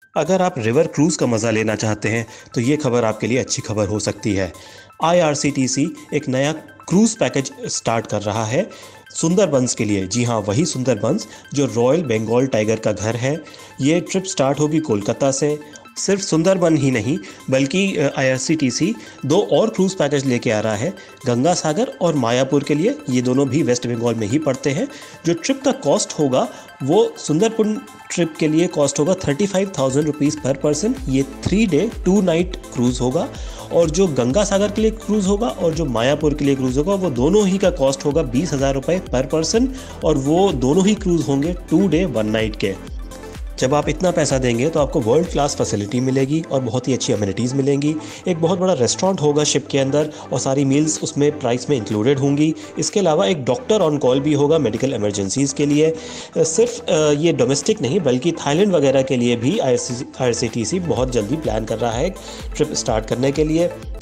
अगर आप river cruise का मज़ा लेना चाहते हैं तो ये खबर आपके लिए अच्छी खबर हो सकती है। आईआरसीटीसी एक नया क्रूज़ पैकेज स्टार्ट कर रहा है सुंदरबंस के लिए। जी हाँ, वही सुंदरबंस जो रॉयल बंगाल टाइगर का घर है। ये ट्रिप स्टार्ट होगी कोलकाता से। सिर्फ सुंदरबन ही नहीं बल्कि आईआरसीटीसी दो और क्रूज़ पैकेज लेके आ रहा है, गंगा सागर और मायापुर के लिए। ये दोनों भी वेस्ट बंगाल में ही पड़ते हैं। जो ट्रिप का कॉस्ट होगा वो सुंदरबन ट्रिप के लिए कॉस्ट होगा 35,000 रुपीज़ पर पर्सन। ये 3 डे 2 नाइट क्रूज़ होगा। और जो गंगा सागर के लिए क्रूज़ होगा और जो मायापुर के लिए क्रूज़ होगा वो दोनों ही का कॉस्ट होगा 20,000 रुपये पर पर्सन। और वो दोनों ही क्रूज़ होंगे 2 डे 1 नाइट के। जब आप इतना पैसा देंगे तो आपको वर्ल्ड क्लास फैसिलिटी मिलेगी और बहुत ही अच्छी अमेनिटीज़ मिलेंगी। एक बहुत बड़ा रेस्टोरेंट होगा शिप के अंदर और सारी मील्स उसमें प्राइस में इंक्लूडेड होंगी। इसके अलावा एक डॉक्टर ऑन कॉल भी होगा मेडिकल इमरजेंसीज़ के लिए। सिर्फ ये डोमेस्टिक नहीं बल्कि थाईलैंड वगैरह के लिए भी आईआरसीटीसी बहुत जल्दी प्लान कर रहा है ट्रिप स्टार्ट करने के लिए।